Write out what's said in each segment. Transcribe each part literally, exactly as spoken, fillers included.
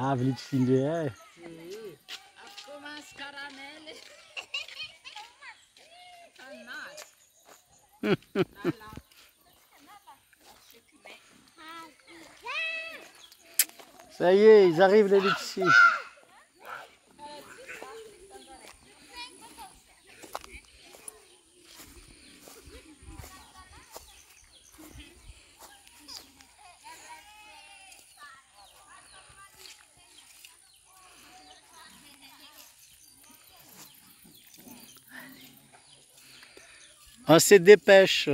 Ah, vous l'êtes fini, hein? Commence caramel. Ça y est, ils arrivent les litchis. On se dépêche.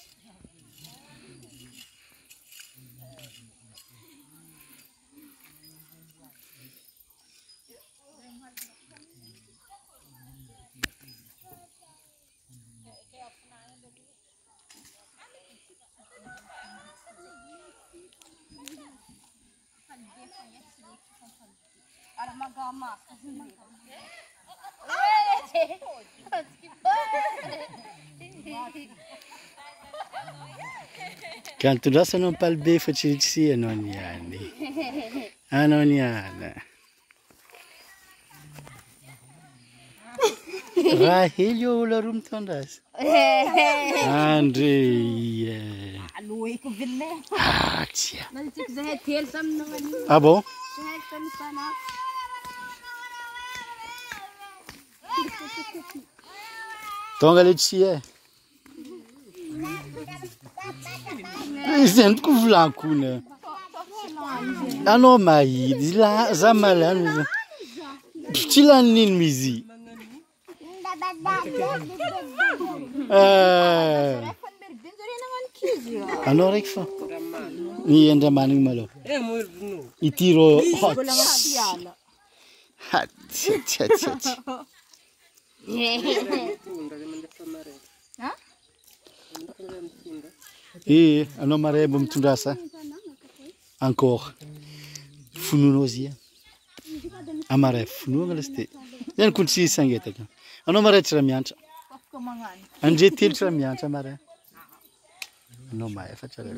Kanto rasa non palbe facilitsi e non yani. Ah non yana. Rahilio la room tondas. Andre. Ah tiens. Ah bon? Tonga letchie. Isn't kuvlankune. Ano mai, la zamalan. Ptilanin mizi. Eh. Ano rekfa. Ni enda maning malo. Itiro hot. Hot. Chat chat. E anao marembo mitondra sa encore fununozia amare fununa leste yan kunsi sangetaka anao mare tsy raha miantra anje telo tsy raha miantra mare anao ma efa tsara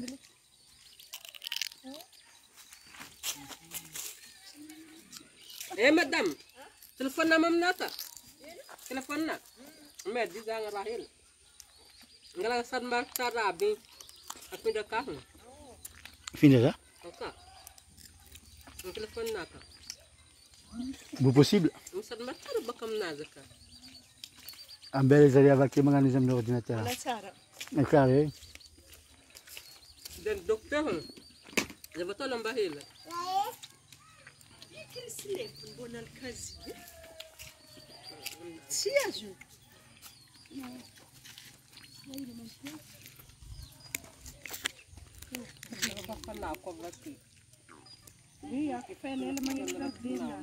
Eh madame, telefon nama menata? Telefon nak? Med di jangan rahil. Ngalang san mar tarabi. Aku dah kah? Fini là? Ok. Un telefon nak? Vous possible? San mar tar bakam nazaka. Ambele zali avaki mangani zam ordinateur. La tsara. E carré. Dan doktor. Je vais te l'embahir. Buona il casino. Sì, giù. Iya, che fai nella maniera bella.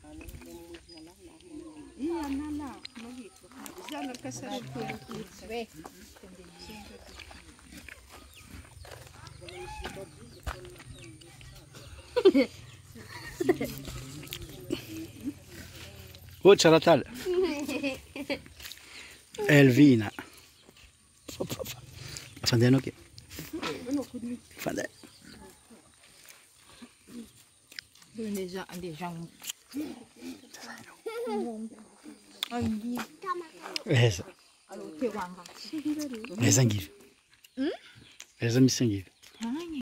Iya, no, no, non dico. Bisogna cassare il culo. Oh, Charatal. Elvina. Fandeno che? Fandè. Déjà, déjà. Esa. Esa ngive. Esa misangive.